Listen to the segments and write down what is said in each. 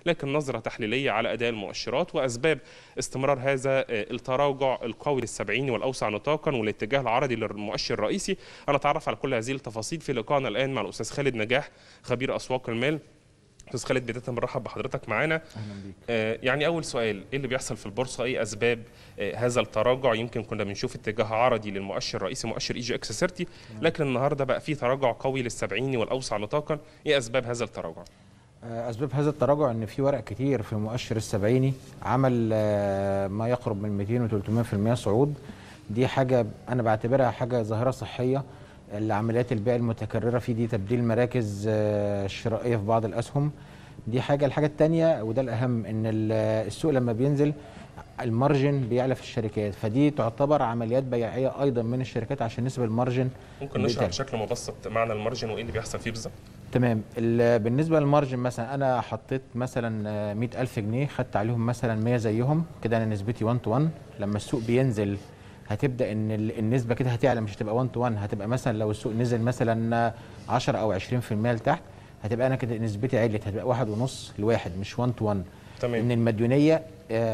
لكن نظرة تحليلية على أداء المؤشرات وأسباب استمرار هذا التراجع القوي للسبعيني والأوسع نطاقا والاتجاه العرضي للمؤشر الرئيسي. أنا أتعرف على كل هذه التفاصيل في لقائنا الآن مع الأستاذ خالد نجاح خبير أسواق المال. أستاذ خالد، بداية بنرحب بحضرتك معانا. اهلا بيك. يعني أول سؤال، إيه اللي بيحصل في البورصة؟ إيه أسباب هذا التراجع؟ يمكن كنا بنشوف اتجاه عرضي للمؤشر الرئيسي مؤشر EGX 30، لكن النهارده بقى في تراجع قوي للسبعيني والأوسع نطاقا. إيه أسباب هذا التراجع؟ اسباب هذا التراجع ان في ورق كتير في المؤشر السبعيني عمل ما يقرب من 200 و300% صعود. دي حاجه انا بعتبرها حاجه ظاهره صحيه. العمليات البيع المتكرره في دي تبديل مراكز شرائيه في بعض الاسهم. دي حاجه. الحاجه الثانيه وده الاهم ان السوق لما بينزل المارجن بيعلى في الشركات، فدي تعتبر عمليات بيعيه ايضا من الشركات عشان نسبه المارجن. ممكن نشرح بشكل مبسط معنى المارجن وايه اللي بيحصل فيه بالظبط؟ تمام. بالنسبه للمارجن مثلا انا حطيت مثلا 100,000 جنيه، خدت عليهم مثلا 100 زيهم كده، انا نسبتي 1 تو 1. لما السوق بينزل هتبدا ان النسبه كده هتعلى، مش هتبقى 1 تو 1، هتبقى مثلا لو السوق نزل مثلا 10 او 20% لتحت هتبقى انا كده نسبتي عليت، هتبقى 1.5 لواحد مش 1 تو 1. تمام. ان المديونيه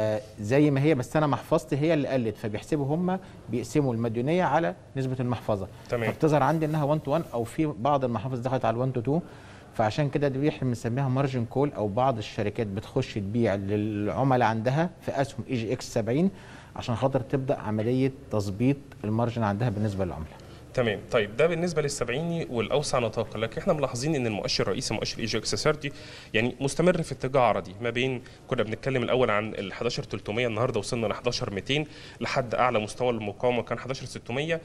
زي ما هي، بس انا محفظتي هي اللي قلت، فبيحسبوا هم بيقسموا المديونيه على نسبه المحفظه. تمام. فبتظهر عندي انها 1 تو 1 او في بعض المحافظ دخلت على 1 تو 2. فعشان كده دي احنا بنسميها مارجن كول، او بعض الشركات بتخش تبيع للعملاء عندها في اسهم EGX 70 عشان خاطر تبدا عمليه تظبيط المارجن عندها بالنسبه للعملاء. تمام. طيب ده بالنسبه للسبعيني والاوسع نطاقا، لكن احنا ملاحظين ان المؤشر الرئيسي مؤشر EGX 30 يعني مستمر في اتجاه عرضي ما بين، كنا بنتكلم الاول عن ال 11300، النهارده وصلنا ل 11200 لحد اعلى مستوى المقاومه كان 11600.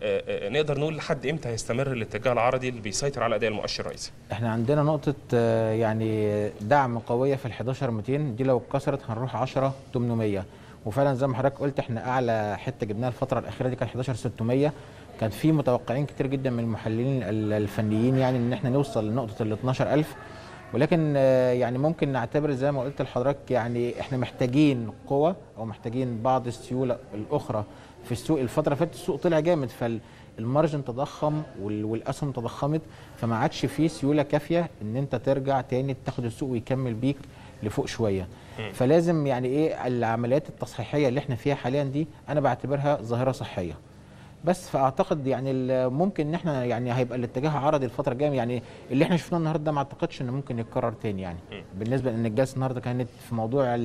نقدر نقول لحد امتى هيستمر الاتجاه العرضي اللي بيسيطر على اداء المؤشر الرئيسي؟ احنا عندنا نقطه يعني دعم قويه في ال 11200 دي، لو اتكسرت هنروح 10800. وفعلا زي ما حضرتك قلت احنا اعلى حته جبناها الفتره الاخيره دي كان 11600. كان في متوقعين كتير جدا من المحللين الفنيين يعني ان احنا نوصل لنقطه ال 12000، ولكن يعني ممكن نعتبر زي ما قلت لحضرتك يعني احنا محتاجين قوه او محتاجين بعض السيوله الاخرى في السوق. الفتره اللي فاتت السوق طلع جامد فالمارجن تضخم والاسهم تضخمت، فما عادش فيه سيوله كافيه ان انت ترجع تاني تاخد السوق ويكمل بيك لفوق شويه. فلازم يعني ايه العمليات التصحيحيه اللي احنا فيها حاليا دي انا بعتبرها ظاهره صحيه. بس فاعتقد يعني ممكن ان احنا يعني هيبقى الاتجاه عرضي الفتره الجايه، يعني اللي احنا شفناه النهارده ما اعتقدش انه ممكن يتكرر تاني يعني. بالنسبه لان الجلسه النهارده كانت في موضوع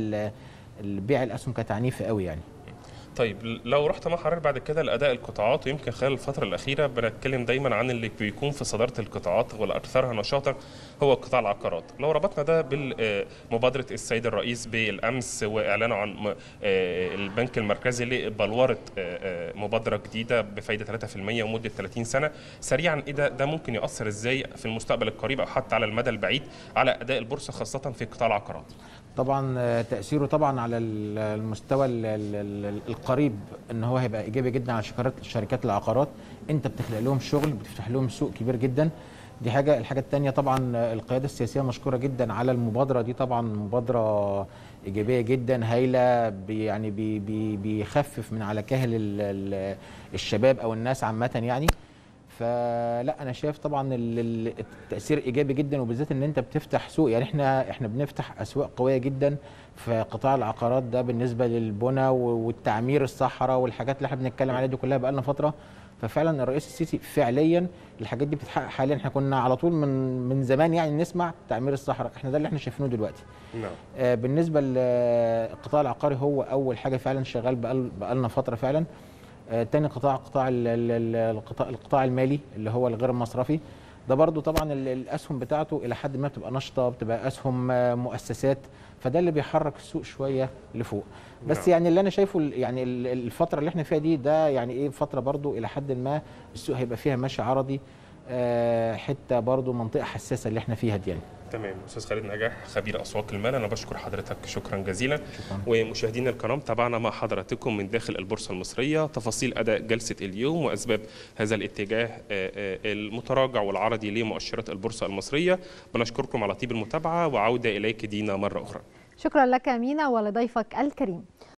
البيع الاسهم كانت عنيفه قوي يعني. طيب لو رحت مع حضرتك بعد كده لاداء القطاعات، ويمكن خلال الفتره الاخيره بنتكلم دايما عن اللي بيكون في صداره القطاعات والاكثرها نشاطا هو قطاع العقارات. لو ربطنا ده بمبادره السيد الرئيس بالامس واعلانه عن البنك المركزي لبلوره مبادره جديده بفائده 3% ومده 30 سنه، سريعا ايه ده ممكن ياثر ازاي في المستقبل القريب او حتى على المدى البعيد على اداء البورصه خاصه في قطاع العقارات؟ طبعا تاثيره طبعا على المستوى القريب ان هو هيبقى ايجابي جدا على شركات العقارات. انت بتخلق لهم شغل، بتفتح لهم سوق كبير جدا. دي حاجه. الحاجه الثانيه طبعا القياده السياسيه مشكوره جدا على المبادره دي، طبعا مبادره ايجابيه جدا هايله، يعني بيخفف من على كاهل الشباب او الناس عامه يعني. فلا انا شايف طبعا التاثير ايجابي جدا، وبالذات ان انت بتفتح سوق. يعني احنا بنفتح اسواق قويه جدا في قطاع العقارات ده بالنسبه للبنى والتعمير الصحراء والحاجات اللي احنا بنتكلم عليها دي كلها بقى لنا فتره. ففعلا الرئيس السيسي فعليا الحاجات دي بتتحقق حاليا. احنا كنا على طول من زمان يعني نسمع تعمير الصحراء، احنا ده اللي احنا شايفينه دلوقتي. نعم. بالنسبه للقطاع العقاري هو اول حاجه فعلا شغال بقى لنا فتره فعلا. تاني القطاع المالي اللي هو الغير المصرفي ده برضو طبعا الاسهم بتاعته الى حد ما بتبقى نشطه، بتبقى اسهم مؤسسات، فده اللي بيحرك السوق شويه لفوق. بس يعني اللي انا شايفه يعني الفتره اللي احنا فيها دي ده يعني ايه فتره برضو الى حد ما السوق هيبقى فيها ماشي عرضي، حته برضو منطقه حساسه اللي احنا فيها دي يعني. تمام. استاذ خالد نجاح خبير اسواق المال، انا بشكر حضرتك شكرا جزيلا. شكرا. ومشاهدينا الكرام، تابعنا مع حضراتكم من داخل البورصه المصريه تفاصيل اداء جلسه اليوم واسباب هذا الاتجاه المتراجع والعرضي لمؤشرات البورصه المصريه. بنشكركم على طيب المتابعه، وعوده اليك دينا مره اخرى. شكرا لك مينا ولضيفك الكريم.